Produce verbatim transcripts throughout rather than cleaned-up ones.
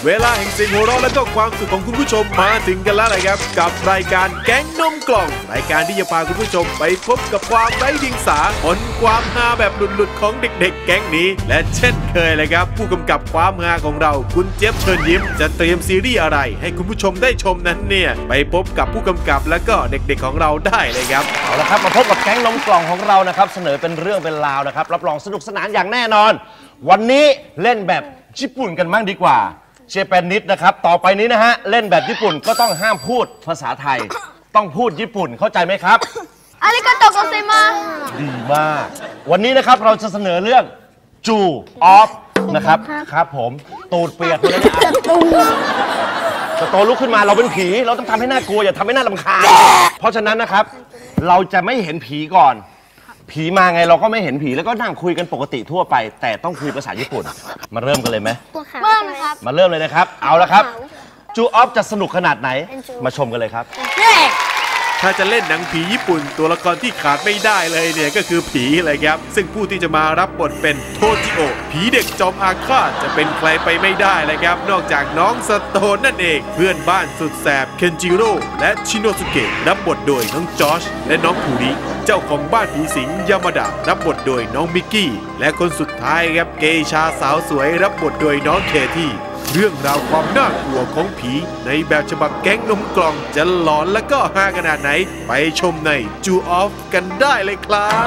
เวลาแห่งเสียงหัวเราะและก็ความสุขของคุณผู้ชมมาถึงกันแล้วเลยครับกับรายการแก๊งนมกล่องรายการที่จะพาคุณผู้ชมไปพบกับความไร้เดียงสาผลความฮาแบบหลุดๆของเด็กๆแก๊งนี้และเช่นเคยเลยครับผู้กำกับความฮาของเราคุณเจี๊ยบเชิญยิ้มจะเตรียมซีรีส์อะไรให้คุณผู้ชมได้ชมนั้นเนี่ยไปพบกับผู้กำกับและก็เด็กๆของเราได้เลยครับเอาละครับมาพบกับแก๊งนมกล่องของเรานะครับเสนอเป็นเรื่องเป็นราวนะครับรับรองสนุกสนานอย่างแน่นอนวันนี้เล่นแบบญี่ปุ่นกันบ้างดีกว่าเจแปนนิดนะครับต่อไปนี้นะฮะเล่นแบบญี่ปุ่นก็ต้องห้ามพูดภาษาไทยต้องพูดญี่ปุ่นเข้าใจไหมครับอาริกาโตโกเซมาดีมากวันนี้นะครับเราจะเสนอเรื่องจูออฟนะครับครับผมตูดเปียกเลยนะจะโตลุกขึ้นมาเราเป็นผีเราต้องทำให้น่ากลัวอย่าทำให้น่ารำคาญเพราะฉะนั้นนะครับเราจะไม่เห็นผีก่อนผีมาไงเราก็ไม่เห็นผีแล้วก็นั่งคุยกันปกติทั่วไปแต่ต้องคุยภาษาญี่ปุ่นมาเริ่มกันเลยไหมเริ่มเลยครับมาเริ่มเลยนะครับเอาละครับจูออฟจะสนุกขนาดไหนมาชมกันเลยครับถ้าจะเล่นหนังผีญี่ปุ่นตัวละครที่ขาดไม่ได้เลยเนี่ยก็คือผีเลยครับซึ่งผู้ที่จะมารับบทเป็นโทจิโอผีเด็กจอมอาฆาตจะเป็นใครไปไม่ได้เลยครับนอกจากน้องสโตนนั่นเองเพื่อนบ้านสุดแสบเคนจิโร่และชิโนสุเกะรับบทโดยน้องจอชและน้องภูริเจ้าของบ้านผีสิงยามาดะรับบทโดยน้องมิกกี้และคนสุดท้ายครับเกชาสาวสวยรับบทโดยน้องเคที่เรื่องราวความน่ากลัวของผีในแบบฉบับแก๊งนมกล่องจะหลอนและก็ฮาขนาดไหนไปชมในจูออฟกันได้เลยครับ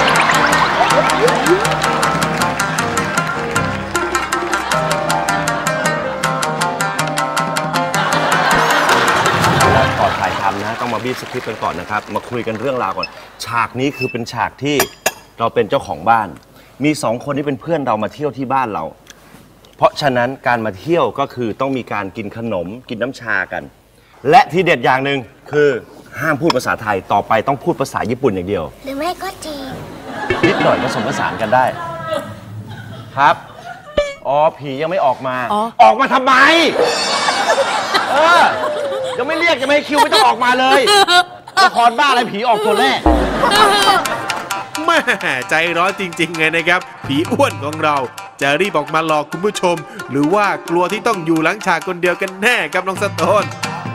ก่อนถ่ายทำนะต้องมาบีบสคริปต์กันก่อนนะครับมาคุยกันเรื่องราวก่อนฉากนี้คือเป็นฉากที่เราเป็นเจ้าของบ้านมีสองคนที่เป็นเพื่อนเรามาเที่ยวที่บ้านเราเพราะฉะนั้นการมาเที่ยวก็คือต้องมีการกินขนมกินน้ำชากันและที่เด็ดอย่างหนึ่งคือห้ามพูดภาษาไทยต่อไปต้องพูดภาษาญี่ปุ่นอย่างเดียวหรือไม่ก็จีนนิดหน่อยผสมผสานกันได้ครับอ๋อผียังไม่ออกมาออกมาทำไมเออยังไม่เรียกยังไม่ให้คิวไม่ต้องออกมาเลยละครบ้าอะไรผีออกตัวแรกแม่ใจร้อนจริงๆไงนะครับผีอ้วนของเราจะรีบออกมาหลอกคุณผู้ชมหรือว่ากลัวที่ต้องอยู่หลังฉากคนเดียวกันแน่ครับน้องสโตน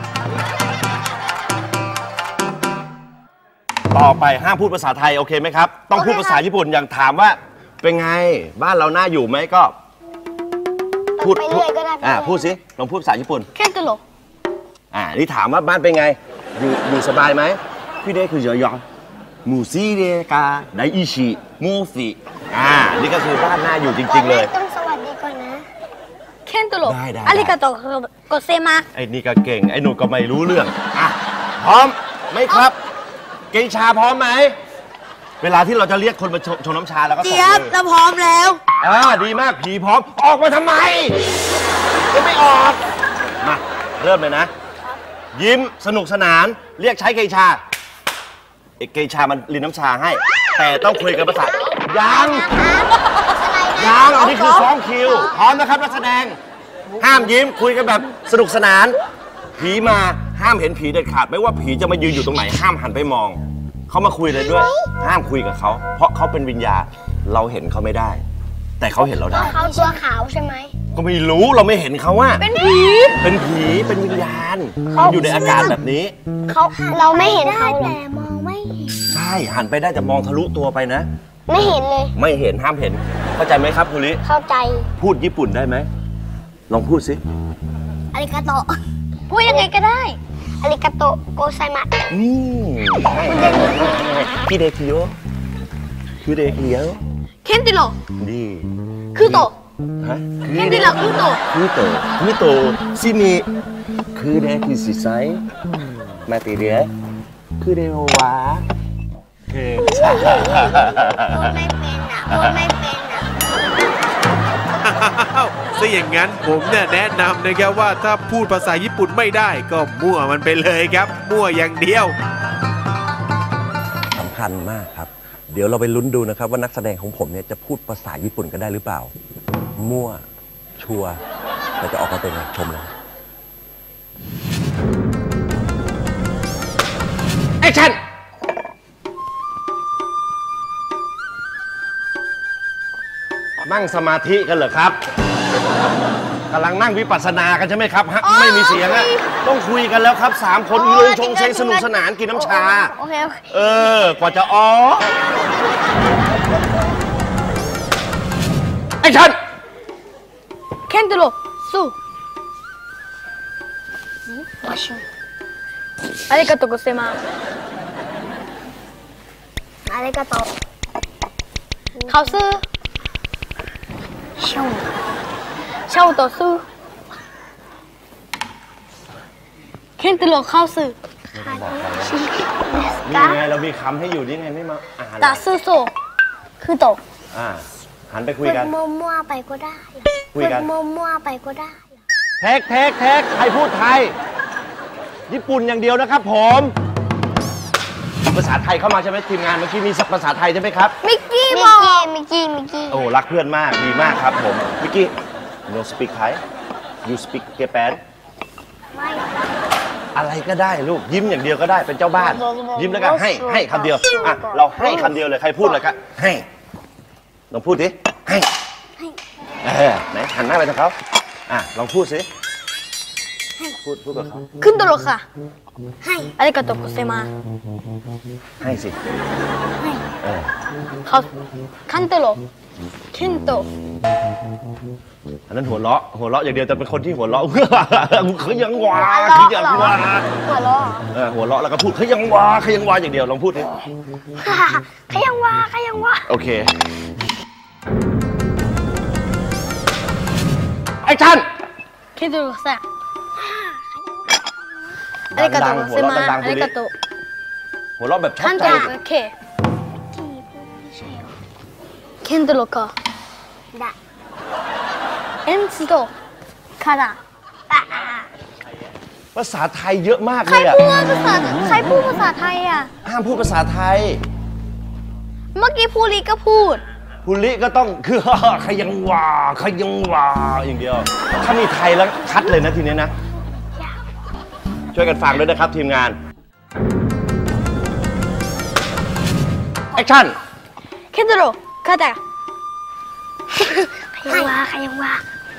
ต่อไปห้ามพูดภาษาไทยโอเคไหมครับต้องพูดภาษาญี่ปุ่นอย่างถามว่าเป็นไงบ้านเราน่าอยู่ไหมก็พูดไปเรื่อยก็ได้อ่าพูดสิลองพูดภาษาญี่ปุ่นแค่ตลกอ่านี่ถามว่าบ้านเป็นไงอยู่อยู่สบายไหมพี่เด็กคือเยอะๆมูซี่เดกาไดอิชิมูฟิอ่านี่ก็คือบ้านน่าอยู่จริงๆเลยต้องสวัสดีก่อนนะแค่ตลกอาริกาโตโกเซมาไอ้นี่ก็เก่งไอ้หนูก็ไม่รู้เรื่องอ่ะพร้อมไหมครับเกชาพร้อมไหมเวลาที่เราจะเรียกคนมาชงน้ำชาแล้วก็เจี๊ยบเราพร้อมแล้วอ่าดีมากผีพร้อมออกมาทำไมยังไม่ออกมาเริ่มเลยนะยิ้มสนุกสนานเรียกใช้เกชาเอกเกชามันลินน้ำชาให้แต่ต้องคุยกันภาษายังยังอันนี้คือซ้อมคิวพร้อมนะครับนักแสดงห้ามยิ้มคุยกันแบบสนุกสนานผีมาห้ามเห็นผีเด็ดขาดไม่ว่าผีจะมายืนอยู่ตรงไหนห้ามหันไปมองเขามาคุยเลยด้วยห้ามคุยกับเขาเพราะเขาเป็นวิญญาณเราเห็นเขาไม่ได้แต่เขาเห็นเราได้เขาตัวขาวใช่ไหมก็ไม่รู้เราไม่เห็นเขาว่าเป็นผีเป็นผีเป็นวิญญาณอยู่ในอาการแบบนี้เขาเราไม่เห็นเขาแต่มองไม่เห็นใช่หันไปได้แต่มองทะลุตัวไปนะไม่เห็นเลยไม่เห็นห้ามเห็นเข้าใจไหมครับคุณลิเข้าใจพูดญี่ปุ่นได้ไหมลองพูดสิอาริกาโตพูดยังไงก็ได้อาริกาโตโกไซมะนี่พี่เดคิโยคือเดคิโยเคนติโรดีคือโตฮะเคนติโรคือโตคือโตคือโตซิมิคือเดคิซิไซมาติเดียคือเดวะคือพูดไม่เป็นอ่ะพูดไม่เป็นอ่ะซะอย่างนั้นผมเนี่ยแนะนำนะครับว่าถ้าพูดภาษาญี่ปุ่นไม่ได้ก็มั่วมันไปเลยครับมั่วอย่างเดียวสำคัญมากครับเดี๋ยวเราไปลุ้นดูนะครับว่านักแสดงของผมเนี่ยจะพูดภาษาญี่ปุ่นกันได้หรือเปล่ามั่วชัวร์แต่จะออกมาเป็นไงชมเลยแอคชั่นนั่งสมาธิกันเหรอครับกำลังนั่งวิปัสสนากันใช่ไหมครับฮะไม่มีเสียงอะต้องคุยกันแล้วครับสามคนยืนชงเชงสนุกสนานกินน้ำชาโอเคโอเคเออกว่าจะอ๋อไอ้ฉันเคนโตโร่สู้มาชูありがとうございますありがとうเขาซื้อเช่าเช่าต่อซื้อเคนโตโร่เข้าซื้อนี่ไงเรามีคำให้อยู่นี่ไงไม่มาอ่านตาซื้อโซคือตกอ่าหันไปคุยกันมั่วๆไปก็ได้คุยกันมั่วๆไปก็ได้แท็กแท็กแท็กใครพูดไทย ญี่ปุ่นอย่างเดียวนะครับผมภาษาไทยเข้ามาใช่ไหมทีมงานเมื่อกี้มีภาษาไทยใช่ไหมครับมิกกี้บอกมิกกี้มิกกี้โอ้รักเพื่อนมากดีมากครับผมมิกกี้ no speak Thai you speak Japan ไม่อะไรก็ได้ลูกยิ้มอย่างเดียวก็ได้เป็นเจ้าบ้าน ยิ้มแล้วก็ให้ให้คำเดียวอ่ะเราให้คำเดียวเลยใครพูดเลยก็ให้ลองพูดดิให้เออไหนหันหน้าไปทางเขาอ่ะลองพูดสิพูดพูดกับเขาขึ้นตลกค่ะให้ありがとうございますให้สิให้เออเขาคันตลกเคนโตอันนั้นหัวเราะหัวเราะอย่างเดียวแต่เป็นคนที่หัวเราะ เขายังวาเขายังวาหัวเราะเออหัวเราะแล้วก็พูดเขายังวาเขายังวาอย่างเดียวลองพูดดิขยังว่าขยังว่าโอเคไอ้ท่านเคนโตโร่さありがとうございますありがとうหัวเราะแบบชอบคันใจตลกโอเคเคนโตโร่かだエンツとからภาษาไทยเยอะมากใคเลรยอ่ะพูดภาษาใครพูดภาษาไทยอ่ะห้ามพูดภาษาไทยเมื่อกี้ภูริก็พูดภูริก็ต้องคือ ขยังวาขยังวาอย่างเดียว ถ้ามีไทยแล้วคัดเลยนะทีนี้นะ ช่วยกันฟังด้วยนะครับทีมงานแอคชั่นเคนโตโร่かだขยังว่าขยังว่า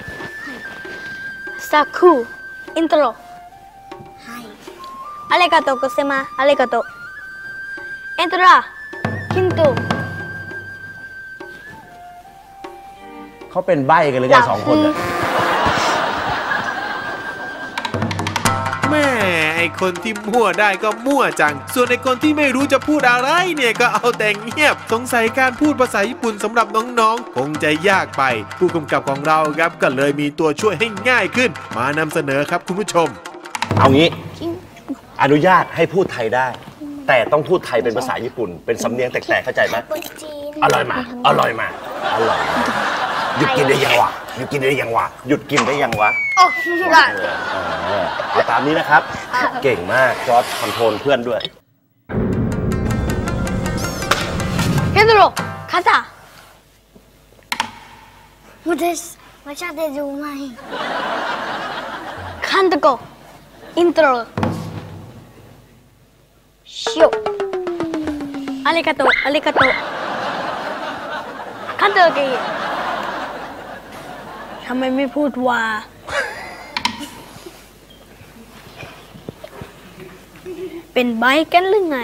サクイントロはいありがとうございますありがとうエントラキントเขาเป็นใบ้กันเลยกันสองคนเนี่ยแม่ไอคนที่มั่วได้ก็มั่วจัง ส่วนไอคนที่ไม่รู้จะพูดอะไรเนี่ยก็เอาแต่เงียบ สงสัยการพูดภาษาญี่ปุ่นสำหรับน้องๆคงจะยากไป ผู้กำกับของเราครับก็เลยมีตัวช่วยให้ง่ายขึ้น มานำเสนอครับคุณผู้ชมเอางี้อนุญาตให้พูดไทยได้ แต่ต้องพูดไทยเป็นภาษาญี่ปุ่นเป็นสำเนียงแตกๆเข้าใจไหมอร่อยมากอร่อยมากอร่อยหยุดกินได้ยังวะหยุดกินได้ยังวะหยุดกินได้ยังวะโอ้ได้เออเอาตามนี้นะครับ เก่งมากจอร์จคอนโทรลเพื่อนด้วยเคนโตโร่かだもうですまちゃでじゅうまい監督イントロしようありがとうありがとう監督ทำไมไม่พูดว่าเป็นใบกันหรือไง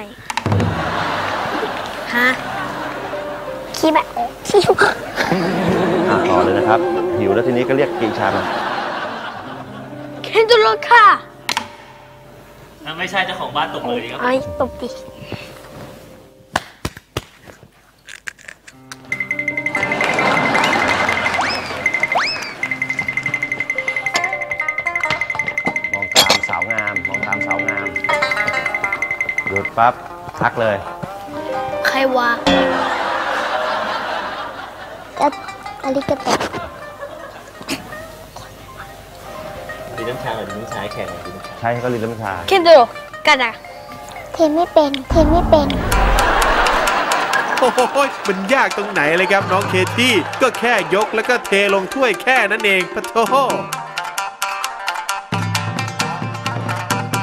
ฮะขี้แบบขี้อ่ะต่อเลยนะครับหิวแล้วทีนี้ก็เรียกกีชามาเคนโตโร่ค่ะถ้าไม่ใช่เจ้าของบ้านตบมือดีครับไอ้ตบดิมองตามสาวงามมองตามสาวงามหยุดปั๊บทักเลยใครวะกับอาริกาโตะดีน้ำชาหน่อยดีน้ำชาให้แขกหน่อยดีน้ำชาใช่ก็ลินน้ำชาเคนโตโร่กาดาเทไม่เป็นเทไม่เป็นโอ้โหมันยากตรงไหนเลยครับน้องเคที่ก็แค่ยกแล้วก็เทลงถ้วยแค่นั้นเองปะโถ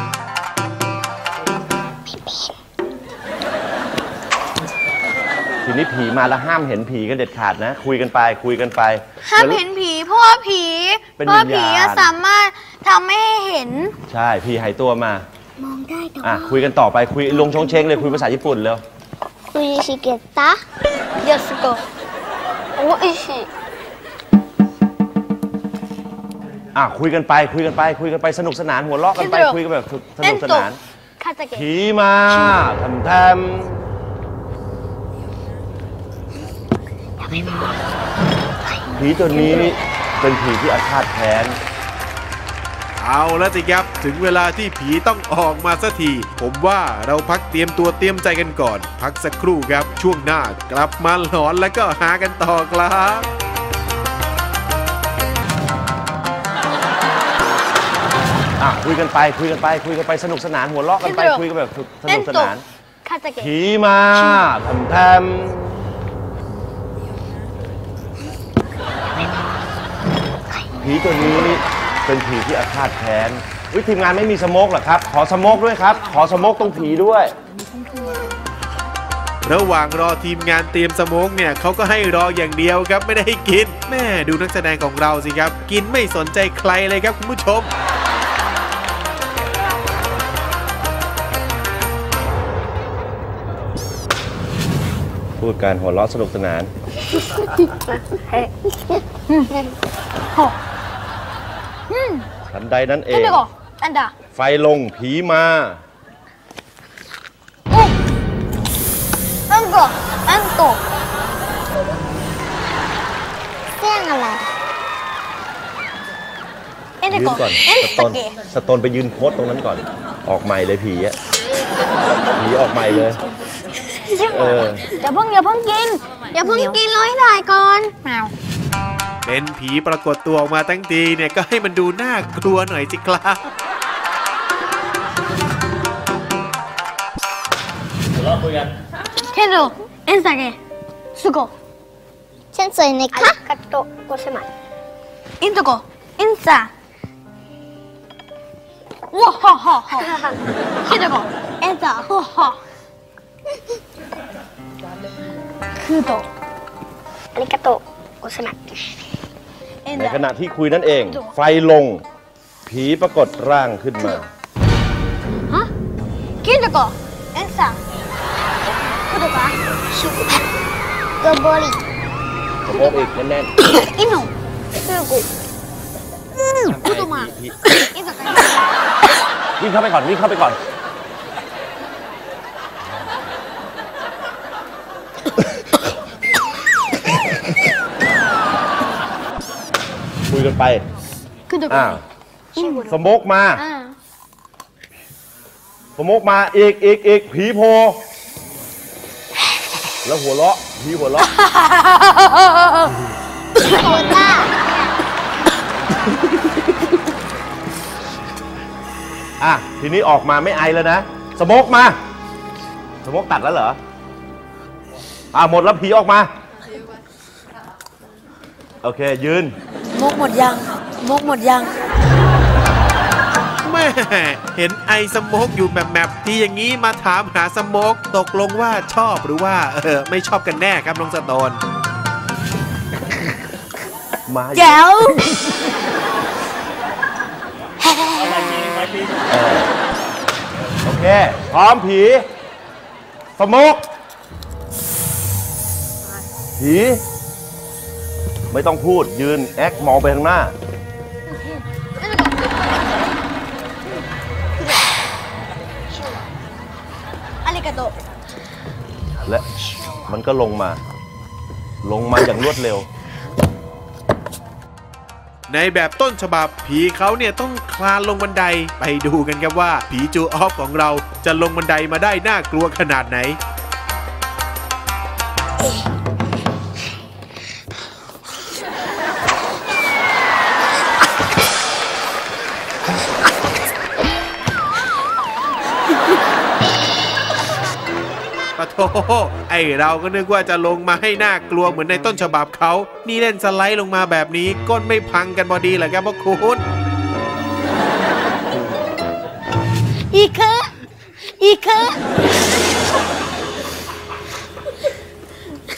ทีนี้ผีมาแล้วห้ามเห็นผีกันเด็ดขาดนะ คุยกันไปคุยกันไปห้ามเห็นผีเพราะว่าผีเป็นเพราะวิญญาณผีอะสามารถทำให้เห็นใช่ผีหายตัวมามองได้แต่อ่ะว่าคุยกันต่อไปคุยลงชงเชงเลยคุยภาษาญี่ปุ่นเร็วคุยชิเกตะเยสโกโอ้อิชิอ่ะคุยกันไปคุยกันไปคุยกันไปสนุกสนานหัวเราะกันไปคุยกันแบบสนุกสนานคาตาเกะผีมาทำแทมผีตัวนี้เป็นผีที่อาฆาตแค้นเอาแล้วสิครับถึงเวลาที่ผีต้องออกมาสักทีผมว่าเราพักเตรียมตัวเตรียมใจกันก่อน พักสักครู่ครับช่วงหน้ากลับมาหลอนแล้วก็หากันต่อครับอ่ะคุยกันไปคุยกันไปคุยกันไปสนุกสนานหัวเราะกันไปคุยกันแบบสนุกสนานคาตาเกะผีมาทำแทมผีตัวนี้เป็นผีที่อาฆาตแค้นวิทีมงานไม่มีสโมกหรอครับขอสโมกด้วยครับขอสโมกตรงผีด้วยระหว่างรอทีมงานเตรียมสโมกเนี่ยเขาก็ให้รออย่างเดียวครับไม่ได้ให้กินแม่ดูนักแสดงของเราสิครับกินไม่สนใจใครเลยครับคุณผู้ชมพูดการหัวเราะสนุกสนานทันใดนั้นเองเดี๋ยวก่อนอันดาไฟลงผีมาอันโกอันโตเสียงอะไรเอ็นยืโกนก่อนเอ็นสตะโตนเกะสโตนไปยืนโพสตรงนั้นก่อนออกใหม่เลยผีอะผีออกใหม่เลยเอออย่าเพิ่งอย่าเพิ่งกินอย่าเพิ่งกินร้อยถ่ายก่อนแมวเป็นผีปรากฏตัวออกมาตั้งทีเนี่ยก็ให้มันดูน่ากลัวหน่อยสิครับเดี๋ยวเราคุยกันけどエンサゲすご先生ねかカットごせまいイントコエンサわはははけどこエンサわはクートありがとうごせまいในขณะที่คุยนั่นเอง ไฟลง ผีปรากฏร่างขึ้นมาฮะケントコエンサクートかゴボリสมมติอีกแน่นイノすごクートマๆผีエンサかวิ่งเข้าไปก่อนวิ่งเข้าไปก่อนคุยกันไปクートอ้าかวสโมกมาอ่าสโมกมาอีกอีกอีกผีโพแล้วหัวเราะผีหัวเราะโคต้าอ่ะทีนี้ออกมาไม่ไอแล้วนะสโมกมาสโมกตัดแล้วเหรออ่ะหมดแล้วผีออกมาโอเคยืนมุกหมดยังมุกหมดยังแม่เห็นไอสโมกอยู่แบบแบบที่อย่างนี้มาถามหาสโมกตกลงว่าชอบหรือว่าเออไม่ชอบกันแน่ครับน้องสโตนมาแจ๋วเอาไปทีไปทีเออโอเคพร้อมผีสโมกผีไม่ต้องพูดยืนแอคมองไปข้างหน้าありがとうและมันก็ลงมา ลงมาอย่างรวดเร็วในแบบต้นฉบับผีเขาเนี่ยต้องคลานลงบันไดไปดูกันครับว่าผีจูออฟของเราจะลงบันไดมาได้น่ากลัวขนาดไหน ปะโถไอเราก็นึกว่าจะลงมาให้น่ากลัวเหมือนในต้นฉบับเขา นี่เล่นสไลด์ลงมาแบบนี้ก้นไม่พังกันพอดีเหรอครับพ่อคุณ行く行く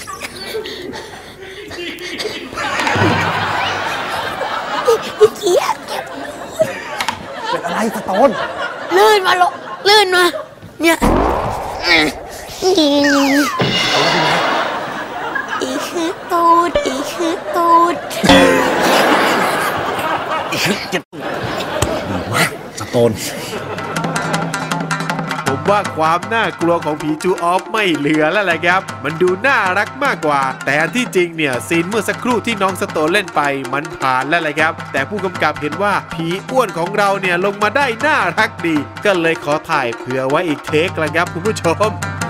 อีเกียเก็บเป็นอะไรสโตนลื่นมาลงลื่นมาเนี่ยอีอีคือตูดอีคือตูดเจ็บมากสโตนผมว่าความน่ากลัวของผีจูออฟไม่เหลือแล้วแหละครับมันดูน่ารักมากกว่าแต่อันที่จริงเนี่ยซีนเมื่อสักครู่ที่น้องสโตนเล่นไปมันผ่านแล้วแหละครับแต่ผู้กำกับเห็นว่าผีอ้วนของเราเนี่ยลงมาได้น่ารักดีก็เลยขอถ่ายเผื่อไว้อีกเทคละครับคุณผู้ชม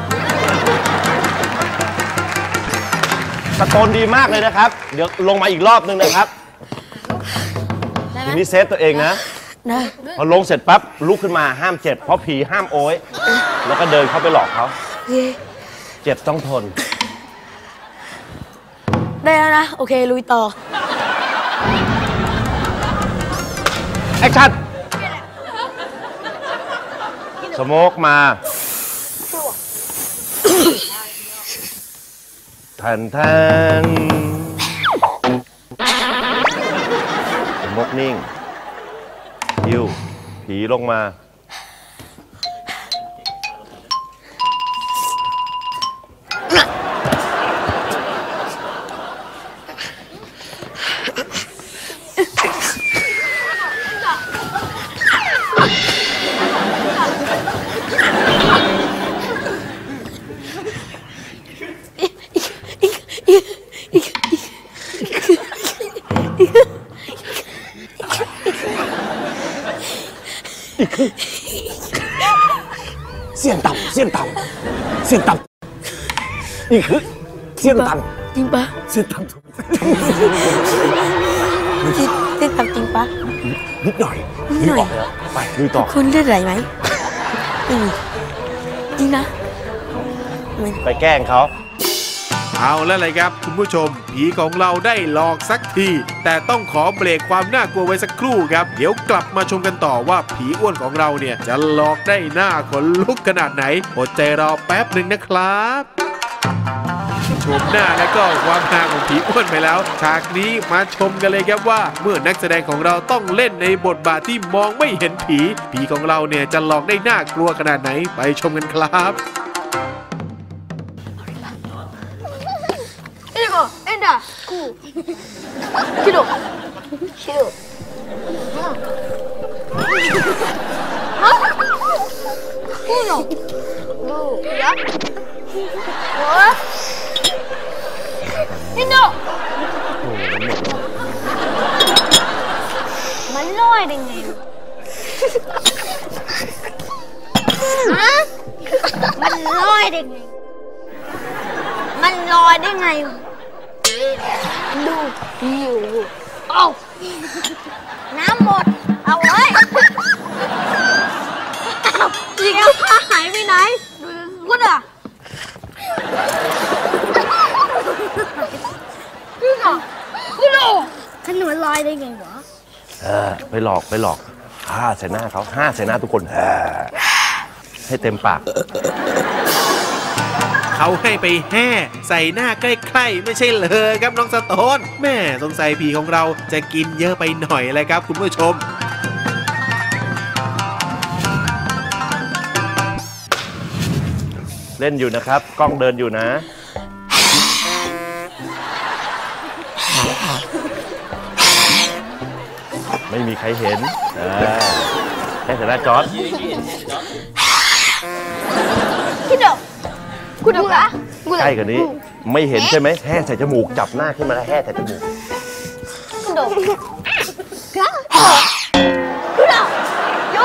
สโตนดีมากเลยนะครับเดี๋ยวลงมาอีกรอบนึงนะครับทีนี้เซฟตัวเองนะได้พอลงเสร็จปั๊บลุกขึ้นมาห้ามเจ็บเพราะผีห้ามโอยแล้วก็เดินเข้าไปหลอกเขาเจ็บต้องทนได้แล้วนะโอเคลุยต่อแอคชั่นสโมกมาทันทันสโมกนิ่งยิวผีลงมาเสียงต่ำเสียงต่ำเสียงต่ำนี่คือเสียงต่ำจริงปะเสียงต่ำเต้นต่ำจริงปะนิดหน่อยนิดหน่อยไปดูต่อคุณเลือดไหลไหมจริงนะไปแกล้งเขาเอาแล้วเลยครับคุณผู้ชมผีของเราได้หลอกสักทีแต่ต้องขอเบรกความน่ากลัวไว้สักครู่ครับเดี๋ยวกลับมาชมกันต่อว่าผีอ้วนของเราเนี่ยจะหลอกได้หน้าขนลุกขนาดไหนอดใจรอแป๊บหนึ่งนะครับชมหน้าและก็ความฮาของผีอ้วนไปแล้วฉากนี้มาชมกันเลยครับว่าเมื่อนักแสดงของเราต้องเล่นในบทบาทที่มองไม่เห็นผีผีของเราเนี่ยจะหลอกได้น่ากลัวขนาดไหนไปชมกันครับ Enda, ku. Kilo. Kilo. Hah? Uno. Dua. Dua. Enda. มันลอยได้ไงฮะมันลอยได้ไงมันลอยได้ไงดูอยู่เอาน้ำหมดเอาไว้อีกแล้วผ้าหายไปไหนกุดอ่ะกุดอ่ะกุดอ่ะขนมลอยได้ไงวะเออไปหลอกไปหลอกห้าใส่หน้าเขาห้าใส่หน้าทุกคนให้เต็มปากเขาให้ไปแห่ใส่หน้าใกล้ๆไม่ใช่เลยครับน้องสโตนแม่สงสัยผีของเราจะกินเยอะไปหน่อยเลยครับคุณผู้ชมเล่นอยู่นะครับกล้องเดินอยู่นะไม่มีใครเห็นแค่แต่หน้าจอร์จคิดดูกูดูละใกล้กว่านี้ไม่เห็นใช่ไหมแห่ใส่จมูกจับหน้าขึ้นมาแล้วแห่ใส่จมูกกูดูกูดูโย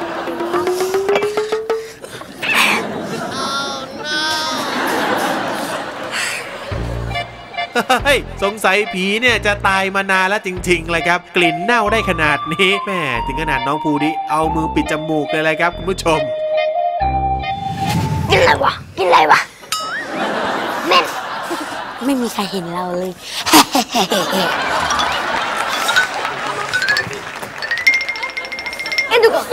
เฮ้ยสงสัยผีเนี่ยจะตายมานานแล้วจริงๆเลยครับกลิ่นเน่าได้ขนาดนี้แม่ถึงขนาดน้องภูดิเอามือปิดจมูกเลยเลยครับคุณผู้ชมกินอะไรวะกินอะไรวะแม่ไม่มีใครเห็นเราเลยเอ็นดูก่อน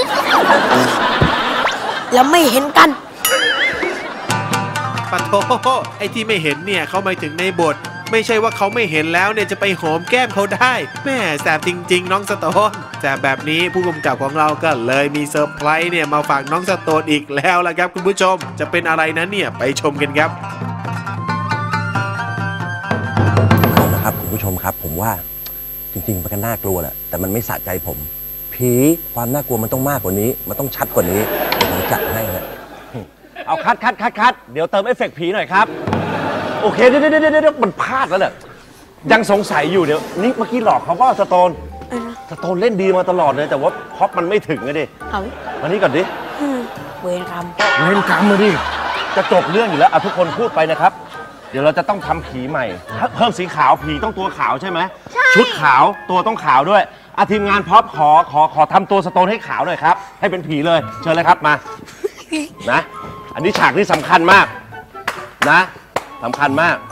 แล้วไม่เห็นกันปะโถไอ้ที่ไม่เห็นเนี่ยเขาหมายถึงในบทไม่ใช่ว่าเขาไม่เห็นแล้วเนี่ยจะไปหอมแก้มเขาได้แม่แสบจริงๆน้องสโตนแต่แบบนี้ผู้กำกับของเราก็เลยมีเซอร์ไพรส์เนี่ยมาฝากน้องสโตนอีกแล้วล่ะครับคุณผู้ชมจะเป็นอะไรนั้นเนี่ยไปชมกันครับเอาละครับคุณผู้ชมครับผมว่าจริงๆมันก็น่ากลัวแหละแต่มันไม่สะใจผมผีความน่ากลัวมันต้องมากกว่านี้มันต้องชัดกว่านี้เดี๋ยวผมจัดให้ฮะเอาคัดคัดคัดคัดเดี๋ยวเติมเอฟเฟกต์ผีหน่อยครับโอเคเดี๋ยวเดี๋ยวเดี๋ยวเดี๋ยวมันพลาดแล้วเนี่ยยังสงสัยอยู่เดี๋ยวนี่เมื่อกี้หลอกเขาว่าสโตนสโตนเล่นดีมาตลอดเลยแต่ว่าพ็อปมันไม่ถึงไงดิเอามานี่ก่อนดิเวรกรรมเล่นกรรมมาดิจะจบเรื่องอยู่แล้วเอาทุกคนพูดไปนะครับเดี๋ยวเราจะต้องทำผีใหม่เพิ่มสีขาวผีต้องตัวขาวใช่ไหมชุดขาวตัวต้องขาวด้วยอาทีมงานพ็อปขอขอขอทำตัวสโตนให้ขาวหน่อยครับให้เป็นผีเลยเชิญเลยครับมานะอันนี้ฉากที่สำคัญมากนะสำคัญมาก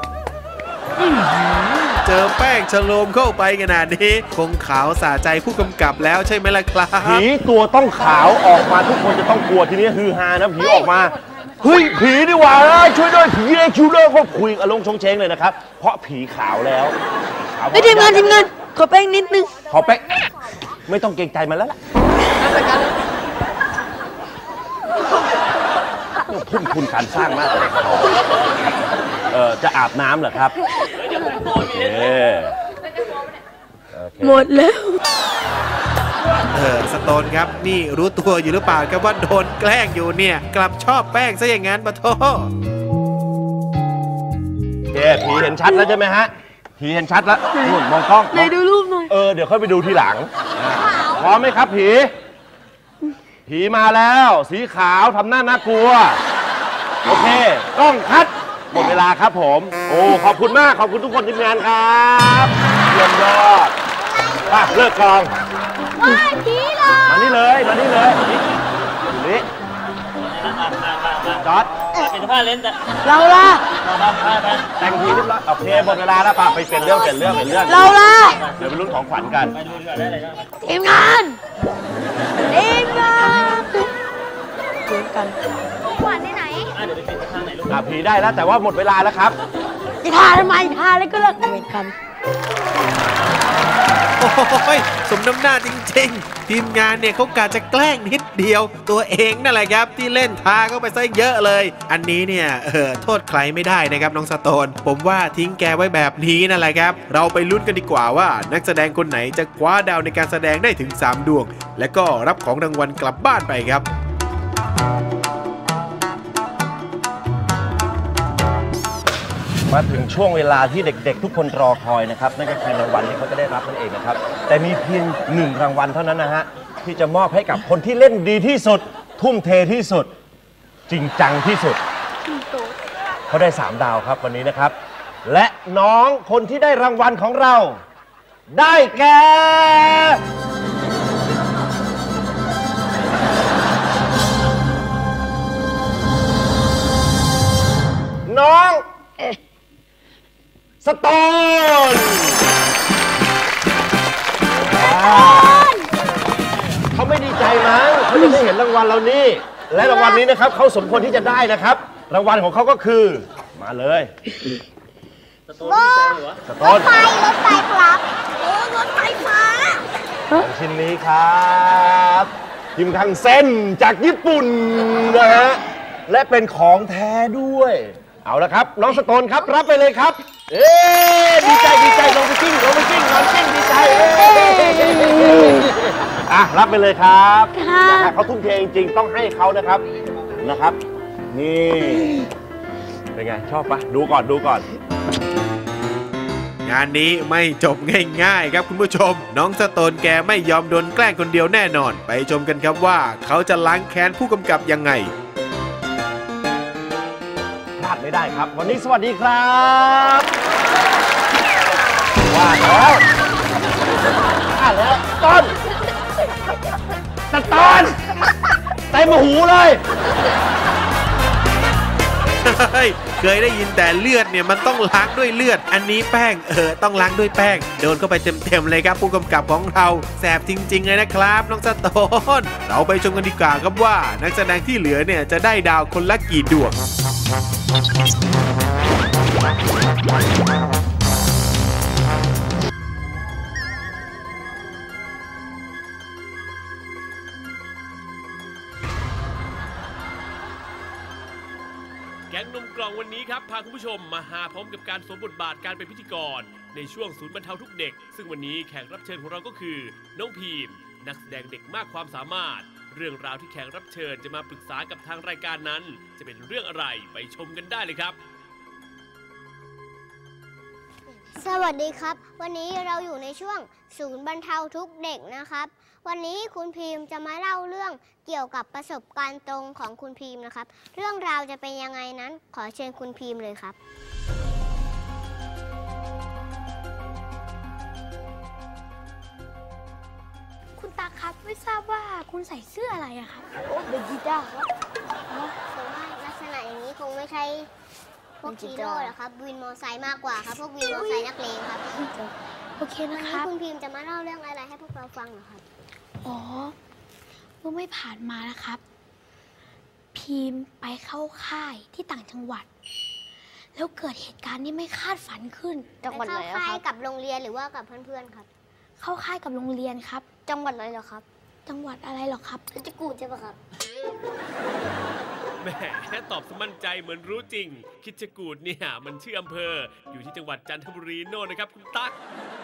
เจอแป้งฉโลมเข้าไปขนาดนี้คงขาวสะใจผู้กำกับแล้วใช่ไหมล่ะครับผีตัวต้องขาวออกมาทุกคนจะต้องกลัวทีนี้ฮือฮานะผีออกมาเฮ้ยผีดีกว่าช่วยด้วยผีเอ็กซ์คิวเลอร์ก็คุยอารมณ์ชงเชงเลยนะครับเพราะผีขาวแล้วไม่ทีมงานทีมงานขอแป้งนิดนึงขอแป้งไม่ต้องเกรงใจมันแล้วล่ะทุ่มทุนการสร้างมากเลยเออจะอาบน้ำเหรอครับหมดแล้วเออสโตนครับนี่รู้ตัวอยู่หรือเปล่าครับว่าโดนแกล้งอยู่เนี่ยกลับชอบแป้งซะอย่างนั้นปะโถเฮ้ผีเห็นชัดแล้วใช่ไหมฮะผีเห็นชัดแล้วนุ่นมองกล้องไหนดูรูปหน่อยเออเดี๋ยวค่อยไปดูทีหลังพร้อมไหมครับผีผีมาแล้วสีขาวทำหน้าน่ากลัวโอเคกล้องคัดหมดเวลาครับผมโอ้ขอบคุณมากขอบคุณทุกคนทีมงานครับเยี่ยมยอดป่ะเลิกกองว้าผีหรอมานี่เลยมานี่เลยนี่จอดเป็นผ้าเล่นแต่เราล่ะแต่งผีเรียบร้อยโอเคหมดเวลาแล้วป่ะไปเปลี่ยนเรื่องเปลี่ยนเรื่องเปลี่ยนเรื่องเราล่ะเดี๋ยวไปลุ้นของขวัญกันทีมงานทีมงานเล่นกันขวัญที่ไหนเดี๋ยวไปเป็นผ้าไหนลูกผีได้แล้วแต่ว่าหมดเวลาแล้วครับจะทาทำไมทาแล้วก็เลิกเวรกรรมโอ้ยสมน้ำหน้าจริงๆทีมงานเนี่ยเขากะจะแกล้งนิดเดียวตัวเองนั่นแหละครับที่เล่นทาเข้าไปซะเยอะเลยอันนี้เนี่ยเออโทษใครไม่ได้นะครับน้องสโตนผมว่าทิ้งแกไว้แบบนี้นั่นแหละครับเราไปลุ้นกันดีกว่าว่านักแสดงคนไหนจะคว้าดาวในการแสดงได้ถึงสามดวงและก็รับของรางวัลกลับบ้านไปครับมาถึงช่วงเวลาที่เด็กๆทุกคนรอคอยนะครับนั่นก็คือรางวัลที่เขาจะได้รับนั่นเองนะครับแต่มีเพียงหนึ่งรางวัลเท่านั้นนะฮะที่จะมอบให้กับคนที่เล่นดีที่สุดทุ่มเทที่สุดจริงจังที่สุดเขาได้สามดาวครับวันนี้นะครับและน้องคนที่ได้รางวัลของเราได้แก่น้องสโตนเขาไม่ดีใจมั้งเขาจะได้เห็นรางวัลเรานี่และรางวัลนี้นะครับเขาสมควรที่จะได้นะครับรางวัลของเขาก็คือมาเลยสโตนดีใจเหรอสโตนรถไฟรถไฟครับโอ้รถไฟฟ้าชิ้นนี้ครับพิมพ์คังเซ็นจากญี่ปุ่นนะฮะและเป็นของแท้ด้วยเอาละครับน้องสโตนครับรับไปเลยครับเอ๊ดีใจดีใจลงไปกิ้งลงไปกิ้งนอนกิ้งดีใจอ่ะรับไปเลยครับนะครับเขาทุ่มเทจริงๆต้องให้เขานะครับนะครับนี่เป็นไงชอบปะดูก่อนดูก่อนงานนี้ไม่จบง่ายๆครับคุณผู้ชมน้องสโตนแกไม่ยอมโดนแกล้งคนเดียวแน่นอนไปชมกันครับว่าเขาจะล้างแค้นผู้กำกับยังไงพลาดไม่ได้ครับวันนี้สวัสดีครับว่าแล้วว่าแล้วต้นตะตอนเต็มหูเลยเคยได้ยินแต่เลือดเนี่ยมันต้องล้างด้วยเลือดอันนี้แป้งเออต้องล้างด้วยแป้งโดนเข้าไปเต็มๆเลยครับผู้กำกับของเราแสบจริงๆเลยนะครับน้องสโตนเราไปชมกันดีกว่าครับว่านักแสดงที่เหลือเนี่ยจะได้ดาวคนละกี่ดวงงนมกล่องวันนี้ครับพาคุณผู้ชมมาหาพร้อมกับการสวมบทบาทการเป็นพิธีกรในช่วงศูนย์บรรเทาทุกข์เด็กซึ่งวันนี้แขกรับเชิญของเราก็คือน้องพีมนักแสดงเด็กมากความสามารถเรื่องราวที่แขกรับเชิญจะมาปรึกษากับทางรายการนั้นจะเป็นเรื่องอะไรไปชมกันได้เลยครับสวัสดีครับ วันนี้เราอยู่ในช่วงศูนย์บรรเทาทุกข์เด็กนะครับวันนี้คุณพีมจะมาเล่าเรื่องเกี่ยวกับประสบการณ์ตรงของคุณพีมนะครับเรื่องราวจะเป็นยังไงนั้นขอเชิญคุณพีมเลยครับคุณตาครับไม่ทราบว่าคุณใส่เสื้ออะไรอะครับโอ้เบจิต้าครับอ๋อผมว่าลักษณะอย่างนี้คงไม่ใช่พวกฮีโร่หรอกครับวินมอไซค์มากกว่าครับพวกวินมอไซค์นักเลงครับโอเควันนะคนี้รับคุณพีมจะมาเล่าเรื่องอะไรให้พวกเราฟังเหรอครับอ๋อเมื่อไม่ผ่านมานะครับ พีมไปเข้าค่ายที่ต่างจังหวัด แล้วเกิดเหตุการณ์ที่ไม่คาดฝันขึ้นไปเข้าค่ายกับโรงเรียนหรือว่ากับเพื่อนๆครับเข้าค่ายกับโรงเรียนครับจังหวัดอะไรเหรอครับจังหวัดอะไรหรอครับเพชรกูฏใช่ปะครับแหมตอบสมั่นใจเหมือนรู้จริงคิดจะกูดเนี่ยมันชื่ออำเภออยู่ที่จังหวัดจันทบุรีโน่นนะครับคุณตั๊ก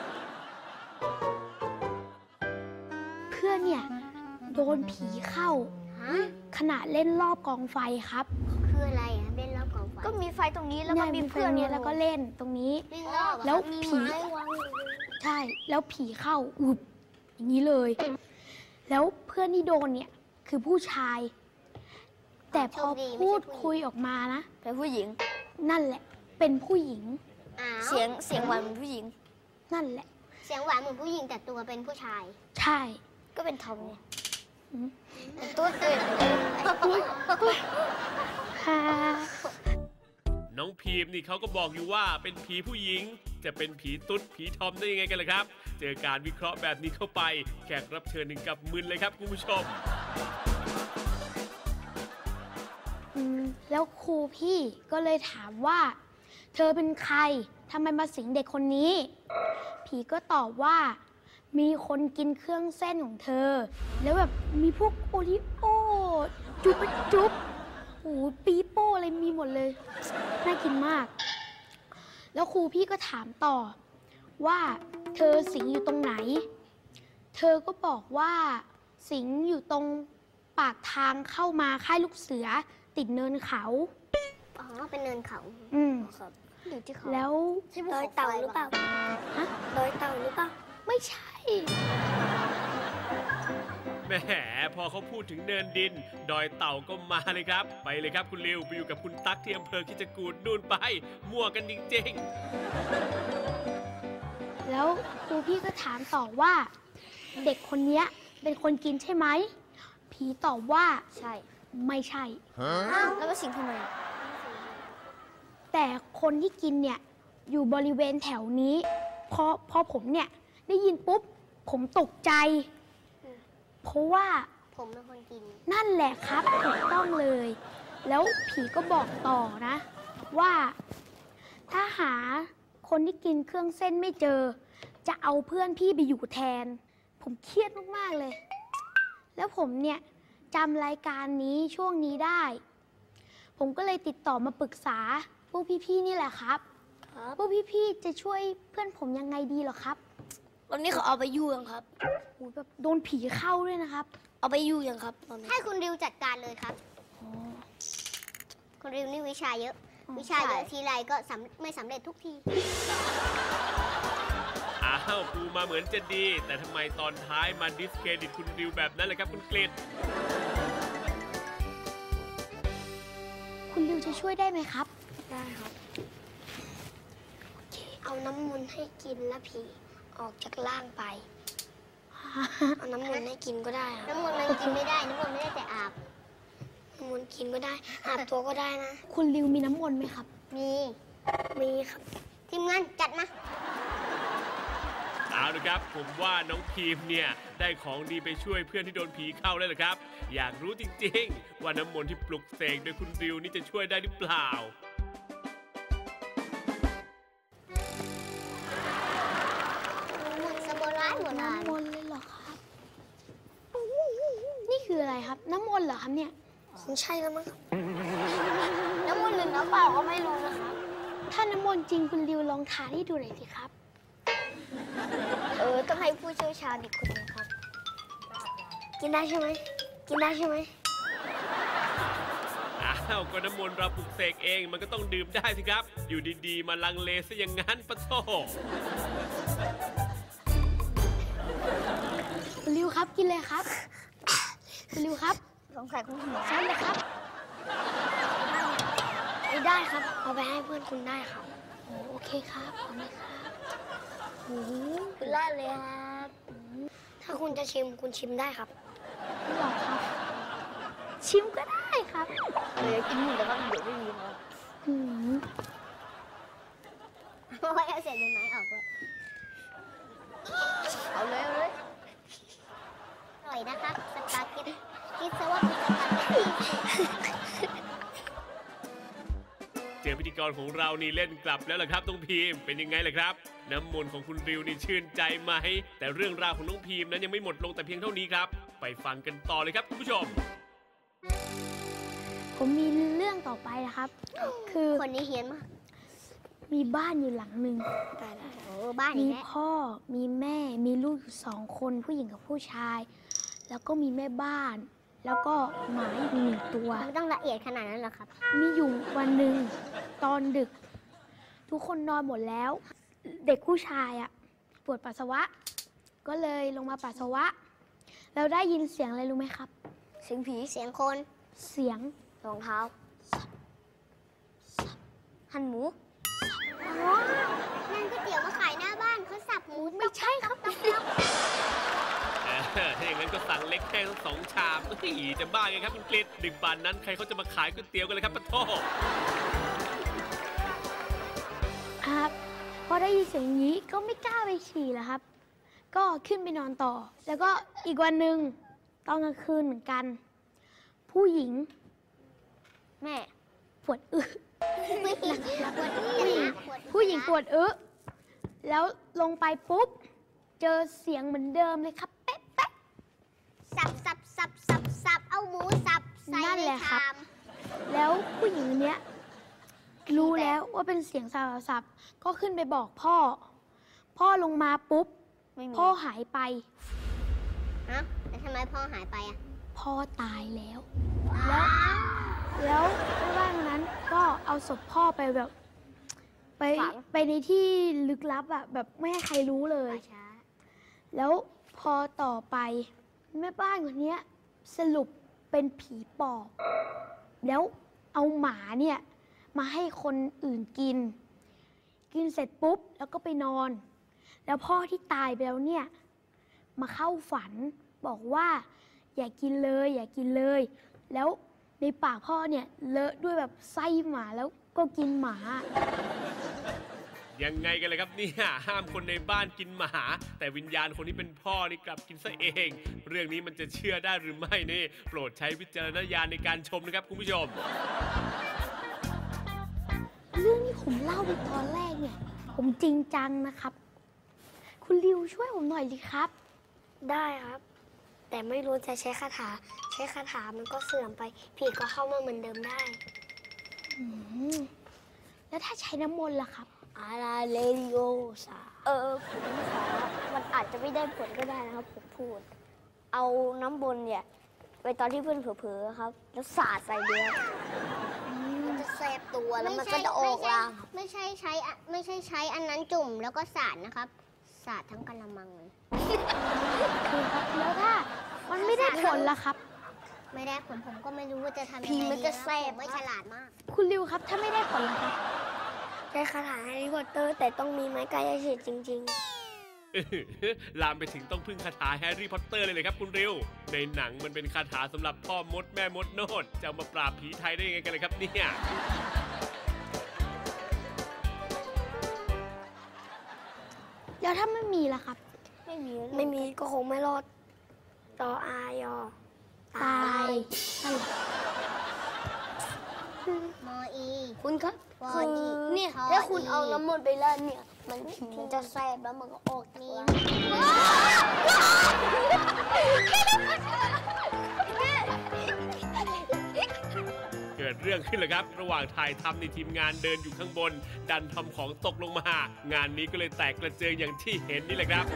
เพื่อนเนี่ยโดนผีเข้าฮะขณะเล่นรอบกองไฟครับคืออะไรครับเล่นรอบกองไฟก็มีไฟตรงนี้แล้วก็เนี่ยมีเพื่อนเนี่ยแล้วก็เล่นตรงนี้เล่นรอบอะแล้วมีผีไม้วางอยู่ใช่ แล้วผีเข้าอุบอย่างนี้เลย แล้วเพื่อนที่โดนเนี่ยคือผู้ชาย แต่พอพูดคุยออกมานะเป็นผู้หญิงนั่นแหละ เป็นผู้หญิงอ้าวเสียงเสียงหวานเหมือนผู้หญิงนั่นแหละเสียงหวานเหมือนผู้หญิงแต่ตัวเป็นผู้ชายใช่ก็เป็นทอมไงอืมเป็นตัวเตือนฮ่าน้องพีมนี่เขาก็บอกอยู่ว่าเป็นผีผู้หญิง จะเป็นผีตุ๊ดผีทอมได้ยังไงกันล่ะครับ เจอการวิเคราะห์แบบนี้เข้าไปแขกรับเชิญหนึ่งกับมึนเลยครับคุณผู้ชมอืมแล้วครูพี่ก็เลยถามว่า เธอเป็นใครทำไมมาสิงเด็กคนนี้ ผีก็ตอบว่า มีคนกินเครื่องเส้นของเธอ แล้วแบบมีพวกโอริโอจุ๊บจุ๊บโอ้โหปีโป้อะไรมีหมดเลย น่ากินมาก แล้วครูพี่ก็ถามต่อว่าเธอสิงอยู่ตรงไหน เธอก็บอกว่าสิงอยู่ตรงปากทางเข้ามาค่ายลูกเสือติดเนินเขาอ๋อ เป็นเนินเขาอืมครับอยู่ที่เขาแล้วใช่ภูเขาไฟหรือเปล่าฮะดอยเต่าหรือเปล่าไม่ใช่แหมพอเขาพูดถึงเนินดิน ดอยเต่าก็มาเลยครับ ไปเลยครับคุณริวไปอยู่กับคุณตั๊กที่อำเภอคิจกูฏนู่นไปมั่วกันจริงๆแล้วครูพี่ก็ถามต่อว่า เด็กคนเนี้ยเป็นคนกินใช่ไหม ผีตอบว่าใช่ไม่ใช่แล้วก็สิงทำไมแต่คนที่กินเนี่ยอยู่บริเวณแถวนี้พอพอผมเนี่ยได้ยินปุ๊บ ผมตกใจ เพราะว่าผมเป็นคนกินนั่นแหละครับถูกต้องเลย แล้วผีก็บอกต่อนะ ว่าถ้าหาคนที่กินเครื่องเส้นไม่เจอ จะเอาเพื่อนพี่ไปอยู่แทน ผมเครียดมากๆเลย แล้วผมเนี่ยจำรายการนี้ช่วงนี้ได้ ผมก็เลยติดต่อมาปรึกษาพวกพี่ๆนี่แหละครับพวกพี่ๆจะช่วยเพื่อนผมยังไงดีเหรอครับวันนี้เขาเอาไปยู่ยังครับโอ้ยแบบโดนผีเข้าด้วยนะครับเอาไปยู่ยังครับตอนนี้ให้คุณริวจัดการเลยครับ คุณริวนี่วิชาเยอะ วิชาเยอะทีไรก็สำไม่สำเร็จทุกทีอ้าวปูมาเหมือนจะดี แต่ทำไมตอนท้ายมาดิสเครดิตคุณริวแบบนั้นเลยครับคุณกฤษคุณริวจะช่วยได้ไหมครับได้ครับ เอาน้ำมนต์ให้กินแล้วผีออกจากร่างไป เอาน้ำมนต์ให้กินก็ได้ครับน้ำมนต์มันกินไม่ได้ น้ำมนต์ไม่ได้แต่อาบ น้ำมนต์กินก็ได้ อาบตัวก็ได้นะคุณริวมีน้ำมนต์ไหมครับมี มีครับ ทีมงานจัดมาเอาละครับผมว่าน้องพีมเนี่ยได้ของดีไปช่วยเพื่อนที่โดนผีเข้าแล้วล่ะครับ อยากรู้จริงๆ ว่าน้ำมนต์ที่ปลุกเสกโดยคุณริวนี่จะช่วยได้หรือเปล่ามนต์สโบราณโบราณน้ำมนต์เลยเหรอครับ นี่คืออะไรครับ น้ำมนต์เหรอครับเนี่ยคงใช่แล้วมั้งน้ำมนต์หรือน้ำเปล่าก็ไม่รู้นะครับถ้าน้ำมนต์จริงคุณริวลองทานให้ดูหน่อยสิครับเออต้องให้ผู้เชี่ยวชาญอีกคนนึงครับกินได้ใช่ไหมกินได้ใช่ไหมอ้าวก็น้ำมนต์เราปลุกเสกเองมันก็ต้องดื่มได้สิครับอยู่ดีๆมาลังเลซะอย่างนั้นปะโถคุณริวครับกินเลยครับคุณริวครับสงสัยคุณหมอใช่เลยครับไม่ได้ครับเอาไปให้เพื่อนคุณได้ครับโอเคครับเอาเลยครับโอ้คุณล่าเลยครับถ้าคุณจะชิมคุณชิมได้ครับไม่หรอกครับชิมก็ได้ครับเดี๋ยวกินหมดแล้วก็เดี๋ยวไม่มีครับอืมเพราะว่าเอาเศษใบไม้ออกเลยเอาเลยเอาเลยอร่อยนะครับสปาเกตตี้คิดซะว่าเป็นสปาเกตตี้เจอพิธีกรของเรานี่เล่นกลับแล้วล่ะครับน้องพีมเป็นยังไงล่ะครับน้ำมนต์ของคุณริวนี่ชื่นใจไหมแต่เรื่องราวของน้องพีมนั้นยังไม่หมดลงแต่เพียงเท่านี้ครับไปฟังกันต่อเลยครับคุณผู้ชมผมมีเรื่องต่อไปนะครับ คือคนนี้เฮี้ยนมากมีบ้านอยู่หลังหนึ่งตายแล้วโอ้บ้านอีมีกแล้วพ่อมีแม่มีลูกอยู่สองคนผู้หญิงกับผู้ชาย แล้วก็มีแม่บ้าน แล้วก็หมาอีกหนึ่งตัวไม่ต้องละเอียดขนาดนั้นหรอกครับมีอยู่วันหนึ่งตอนดึก ทุกคนนอนหมดแล้ว เด็กผู้ชายอะปวดปัสสาวะ ก็เลยลงมาปัสสาวะ แล้วได้ยินเสียงอะไรรู้ไหมครับเสียงผีเสียงคนเสียงรองเท้าหั่นหมูอ๋อนั่นก๋วยเตี๋ยวมาขายหน้าบ้านเขาสับหมูไม่ใช่ครับเออถ้าอย่างนั้นก็สั่งเล็กแค่ทั้งสองชามเฮ้ยจะบ้าไงครับคุณกฤษดึกป่านนั้นใครเขาจะมาขายก๋วยเตี๋ยวกันเลยครับปะโถครับพอได้ยินเสียงนี้ก็ไม่กล้าไปฉี่แล้วครับ ก็ขึ้นไปนอนต่อ แล้วก็อีกวันหนึ่งตอนกลางคืนเหมือนกัน ผู้หญิงแม่ปวดอึผู้หญิงปวดผู้หญิงผู้หญิงปวดอึแล้วลงไปปุ๊บ เจอเสียงเหมือนเดิมเลยครับเป๊ะเป๊ะสับสับสับสับสับเอาหมูสับใส่นั่นในแหละครัชาบมแล้วผู้หญิงคนเนี้ยรู้แล้วว่าเป็นเสียงสาวสับก็ขึ้นไปบอกพ่อ พ่อลงมาปุ๊บไม่มีพ่อหายไปฮะแล้วทำไมพ่อหายไปอ่ะพ่อตายแล้ว แล้ว แล้วแม่บ้านคนนั้นก็เอาศพพ่อไปแบบ ไปฝังไปในที่ลึกลับอะแบบไม่ให้ใครรู้เลยป่าช้าแล้วพอต่อไป แม่บ้านคนเนี้ยสรุปเป็นผีปอบ แล้วเอาหมาเนี่ย มาให้คนอื่นกิน กินเสร็จปุ๊บ แล้วก็ไปนอน แล้วพ่อที่ตายไปแล้วเนี่ย มาเข้าฝัน บอกว่า อย่ากินเลย อย่ากินเลย แล้วในปากพ่อเนี่ยเลอะด้วยแบบไส้หมาแล้วก็กินหมายังไงกันเลยครับเนี่ยห้ามคนในบ้านกินหมา แต่วิญญาณคนที่เป็นพ่อนี่กลับกินซะเอง เรื่องนี้มันจะเชื่อได้หรือไม่นี่โปรดใช้วิจารณญาณในการชมนะครับคุณผู้ชมเรื่องที่ผมเล่าไปตอนแรกเนี่ย ผมจริงจังนะครับ คุณริวช่วยผมหน่อยสิครับได้ครับ แต่ไม่รู้จะใช้คาถา ใช้คาถามันก็เสื่อมไป ผีก็เข้ามาเหมือนเดิมได้อืมแล้วถ้าใช้น้ำมนต์ล่ะครับอาราเลดิโอสาเออผมขอมันอาจจะไม่ได้ผลก็ได้นะครับผมพูด เอาน้ำบนเนี่ย ไปตอนที่เพื่อนเผลอๆครับ แล้วสาดใส่เดือดมันจะแสบตัวแล้วมันก็จะออกลางไม่ใช่ใช้อะไม่ใช่ใช้อันนั้นจุ่มแล้วก็สาดนะครับ สาดทั้งกะละมังเลยคือครับ แล้วถ้ามันไม่ได้ผลล่ะครับไม่ได้ผลผมก็ไม่รู้ว่าจะทำยังไงผีมันจะแสบผมไม่ฉลาดมากคุณริวครับ ถ้าไม่ได้ผลล่ะครับใช้คาถาแฮร์รี่พอตเตอร์แต่ต้องมีไม้กายสิทธิ์จริงลามไปถึงต้องพึ่งคาถาแฮร์รี่พอตเตอร์เลยเลยครับคุณริวในหนังมันเป็นคาถาสำหรับพ่อมดแม่มดโนดจะเอามาปราบผีไทยได้ยังไงกันเลยครับเนี่ยแล้วถ้าไม่มีล่ะครับๆ ไม่มีไม่มีก็คงไม่รอดต่ออายอตายนั่นแหละมออีคุณครับคือเนี่ยถ้าคุณเอาน้ำมนต์ไปเล่นเนี่ย มันผีมันจะแสบแล้วมันก็ออกนี้เกิดเรื่องรื่องขึ้นเลยครับระหว่างถ่ายทำในทีมงานเดินอยู่ข้างบนดันทำของตกลงมางานนี้ก็เลยแตกกระเจิงอย่างที่เห็นนี่แหละครับ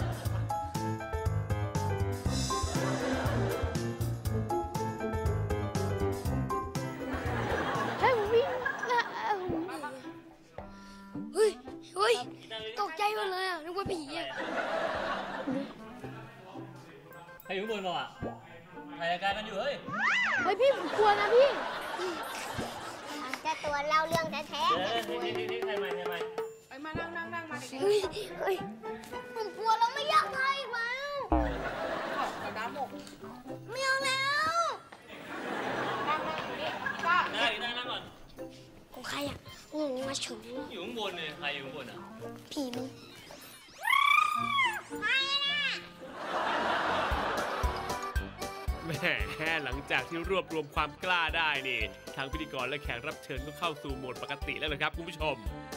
เฮ้ยเฮ้ยตกใจหมดเลยอ่ะนึกว่าผีอ่ะใครอยู่ข้างบนเราอ่ะถ่ายรายการกันอยู่เฮ้ยเฮ้ยพี่ผมกลัวนะพี่จะตัวเล่าเรื่องแท้เดี๋ยวนี่นี่นี่ใครใหม่ใครใหม่เฮ้ยเฮ้ยๆผมกลัวเราไม่อยากให้อีกแล้วขอน้ำหมกไม่เอาแล้วนั่งนั่งนั่งก่อนของใครอ่ะงงมาฉุนอยู่ข้างบนเลยใครอยู่ข้างบนอ่ะผีมึงแหมหลังจากที่รวบรวมความกล้าได้นี่ทางพิธีกรและแขกรับเชิญก็เข้าสู่โหมดปกติแล้วนะครับคุณผู้ชม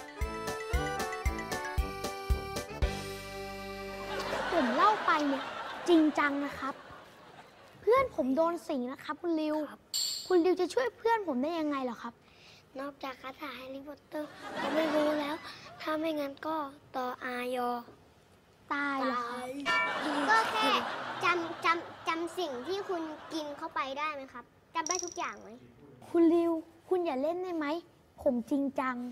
ผมเล่าไปเนี่ยจริงจังนะครับ เพื่อนผมโดนสิงนะครับคุณริวคุณริวจะช่วยเพื่อนผมได้ยังไงเหรอครับนอกจากคาถาแฮร์รี่พอตเตอร์ก็ไม่รู้แล้ว ถ้าไม่งั้นก็ต่ออายอตายเหรอครับก็แค่จำจำจำสิ่งที่คุณกินเข้าไปได้ไหมครับจำได้ทุกอย่างไหมคุณริวคุณอย่าเล่นได้ไหมผมจริงจัง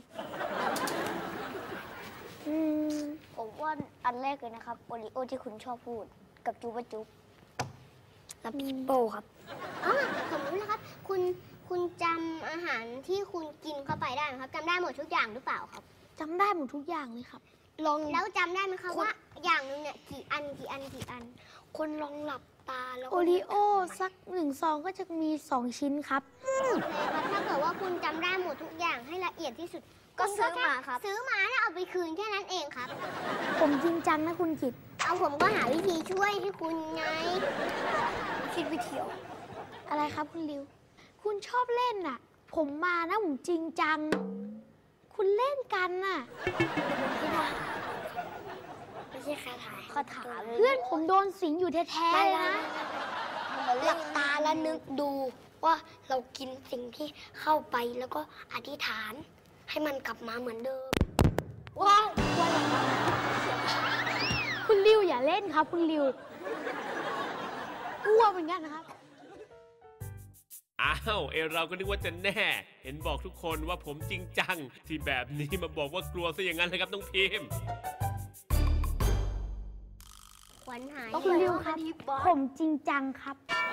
อืมผมว่าอันแรกเลยนะครับโอริโอที่คุณชอบพูดกับจูบะจุ๊บและปีโป้ครับอ๋อผมรู้แล้วครับ คุณคุณจำอาหารที่คุณกินเข้าไปได้ไหมครับจำได้หมดทุกอย่างหรือเปล่าครับจำได้หมดทุกอย่างเลยครับลองแล้วจำได้ไหมครับว่าอย่างหนึงเนี่ยกี่อันกี่อันกี่อันคนลองหลับตาแล้วโอริโอสักหนึ่งซองก็จะมีสองชิ้นครับนะครับถ้าเกิดว่าคุณจำได้หมดทุกอย่างให้ละเอียดที่สุด ก็ซื้อมาครับ ซื้อมาแล้วเอาไปคืนแค่นั้นเองครับผมจริงจังนะคุณกิตเอาผมก็หาวิธีช่วยให้คุณไงคิดวิธีออกอะไรครับคุณริว คุณชอบเล่นน่ะ ผมมานะผมจริงจัง คุณเล่นกันน่ะไม่ใช่คาถาคาถาเลยเพื่อนผมโดนสิงอยู่แท้ๆเลยนะหลับตาแล้วนึกดูว่าเรากินสิ่งที่เข้าไปแล้วก็อธิษฐานให้มันกลับมาเหมือนเดิมว้าวคุณริวอย่าเล่นครับ คุณริวกลัวเหมือนกันนะครับอ้าวเอเราก็นึกว่าจะแน่ เห็นบอกทุกคนว่าผมจริงจัง ที่แบบนี้มาบอกว่ากลัวซะอย่างนั้นเลยครับน้องพิมพ์ขวัญหายต้องคุณริวครับ ผมจริงจังครับ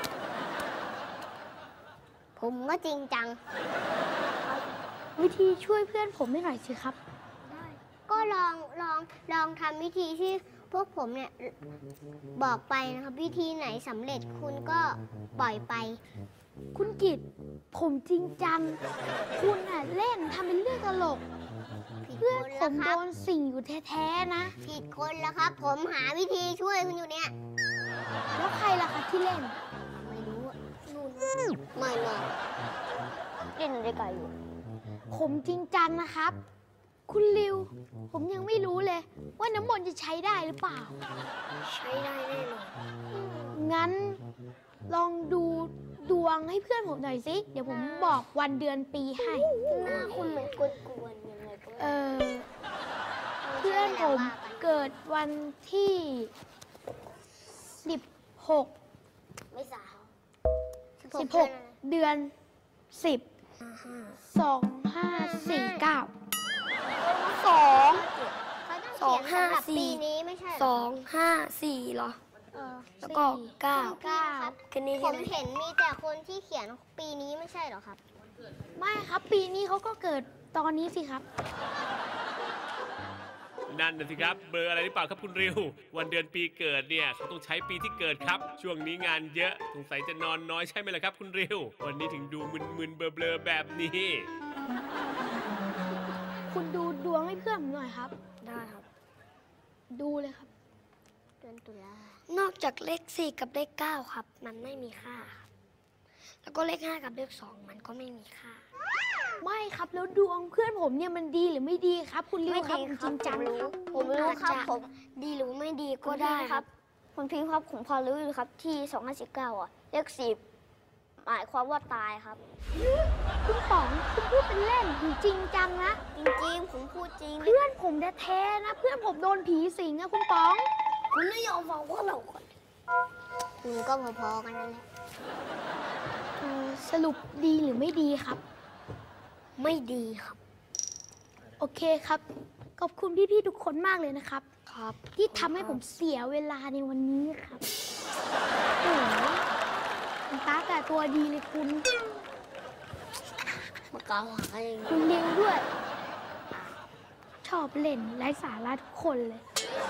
ผมก็จริงจังวิธีช่วยเพื่อนผมให้หน่อยสิครับก็ลองลองลองทำวิธีที่พวกผมเนี่ยบอกไปนะครับ วิธีไหนสำเร็จคุณก็ปล่อยไปคุณกิตผมจริงจัง คุณน่ะเล่นทำเป็นเรื่องตลกผิดเพื่อนคนผแล้วมคโดรับนสิ่งอยู่แท้ๆนะผิดคนแล้วครับ ผมหาวิธีช่วยคุณอยู่เนี่ยแล้วใครล่ะครับที่เล่นไม่รู้อะนู่นไม่ไม่เล่นด้วยกันอยู่ผมจริงจังนะครับ คุณริว ผมยังไม่รู้เลย ว่าน้ำมนต์จะใช้ได้หรือเปล่าใช้ได้แน่นอนงั้นลองดูดวงให้เพื่อนผมหน่อยสิ เดี๋ยวผมบอกวันเดือนปีให้หน้าคุณเหมือนกวนๆยังไงก็เอไม่อ เพื่อนผมเกิดวันที่สิบหกไม่สาวสิบหกเดือนสิบสองห้าสี่เก้าสองเขาต้องสองเขียนห้าสำหรับสี่ปีนี้ไม่ใช่เหรสอองห้าสี่เหรอเออแล้วก็เก้าเก้าครับแค่นี้ผใช่มไหมเห็นมีแต่คนที่เขียนปีนี้ไม่ใช่เหรอครับไม่ครับ ปีนี้เขาก็เกิดตอนนี้สิครับนั่นนะสิครับเบอร์อะไรหรือเปล่าครับคุณริว วันเดือนปีเกิดเนี่ยเขาต้องใช้ปีที่เกิดครับ ช่วงนี้งานเยอะสงสัยจะนอนน้อยใช่ไหมล่ะครับคุณริว วันนี้ถึงดูมึนๆเบลอๆแบบนี้คุณดูดวงให้เพื่อนผมหน่อยครับได้ครับดูเลยครับเดือนตุลานอกจากเลขสี่กับเลขเก้าครับ มันไม่มีค่าครับแล้วก็เลขห้ากับเลขสองมันก็ไม่มีค่าไม่ครับแล้วดวงเพื่อนผมเนี่ยมันดีหรือไม่ดีครับ คุณริวครับผมจริงจังครับผมรู้ครับอาจจะผมดีหรือไม่ดีก็ก็ได้ได้คครัรับ บคุณพิมพ์ครับผมพอรู้อยู่ครับที่สองห้าสิบเก้าอ่ะเลขสิบหมายความว่าตายครับคุณป๋องคุณพูดเป็นเล่นหรือจริงจังนะจริงๆ ผมพูดจริงเพื่อนผมแท้ๆนะ เพื่อนผมโดนผีสิงอะคุณป๋องคุณไม่ยอมฟังพวกเราก่อนคุณก็พอๆกันนั่นแหละเอ่อสรุปดีหรือไม่ดีครับไม่ดีครับโอเคครับ ขอบคุณพี่ๆทุกคนมากเลยนะครับครับที่ทำให้ผมเสียเวลาในวันนี้ครับโอ้โหคุณตาแต่ตัวดีเลยคุณมากล่าวหาอย่างนี้คุณเร็วด้วย ชอบเล่นไร้สาระทุกคนเลย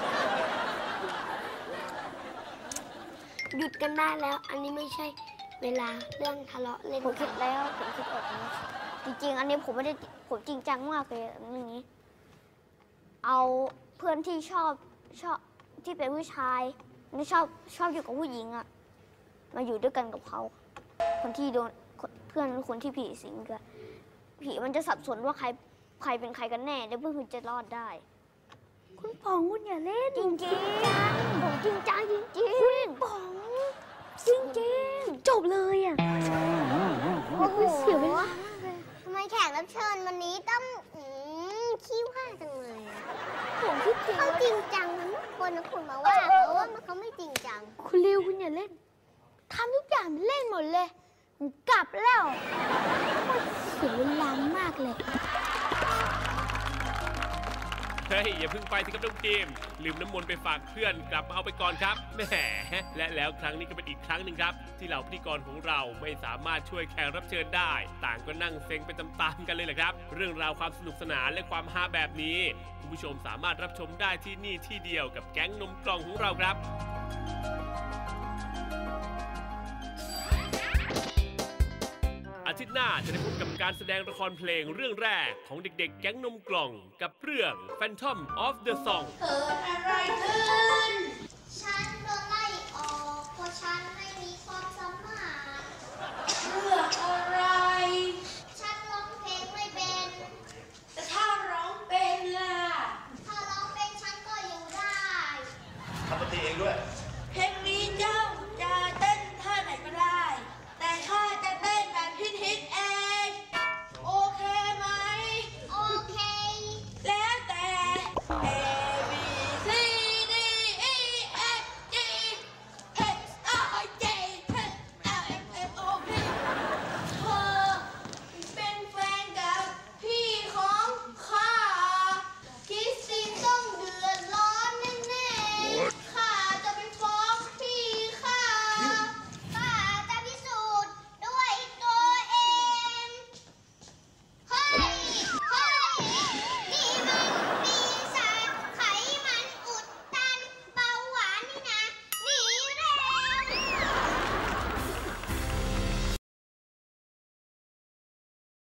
หยุดกันได้แล้ว อันนี้ไม่ใช่เวลาเรื่องทะเลาะเล่นผมคิดแล้ว ผมคิดออกแล้วจริงๆ อันนี้ผมไม่ได้ผมจริงจังมากเลยเรื่องนี้ เอาเพื่อนที่ชอบชอบที่เป็นผู้ชายไม่ชอบชอบอยู่กับผู้หญิงอะมาอยู่ด้วยกันกับเขา คนที่โดนเพื่อนคนที่ผีสิงกันผีมันจะสับสนว่าใครใครเป็นใครกันแน่แล้วเพื่อนคุณจะรอดได้คุณป๋องคุณอย่าเล่นจริงๆผมจริงจังจริงๆป๋องจริงจบเลยอ่ะโอ้โหเสียเวลามากเลยทำไมแขกรับเชิญวันนี้ต้องอืมขี้ว่าจังเลยอะๆผมคิดจริงเขาจริงจังทั้งคนนะคุณมาว่าเขาว่าเขาไม่จริงจังคุณริวคุณอย่าเล่นทำทุกอย่างเล่นหมดเลยผมกลับแล้วเสียเวลามากเลยเฮ้ยอย่าเพิ่งไปสิครับน้องทีมลืมน้ำมนต์ไปฝากเพื่อนกลับมาเอาไปก่อนครับแหมและแล้วครั้งนี้ก็เป็นอีกครั้งหนึ่งครับที่เหล่าพิธีกรของเราไม่สามารถช่วยแขกรับเชิญได้ ต่างก็นั่งเซ็งไปตามๆกันเลยแหละครับเรื่องราวความสนุกสนานและความฮาแบบนี้คุณผู้ชมสามารถรับชมได้ที่นี่ที่เดียวกับแก๊งนมกล่องของเราครับอาทิตย์หน้าจะได้พบกับการแสดงละครเพลงเรื่องแรกของเด็กๆแก๊งนมกล่องกับเรื่อง Phantom of the Song เกิดอะไรขึ้น ฉันโดนไล่ออกเพราะฉันไม่มีความสามารถเรื่องอะไรฉันร้องเพลงไม่เป็นแต่ถ้าร้องเป็นล่ะถ้าร้องเป็นฉันก็อยู่ได้ทำดนตรีเองด้วยใ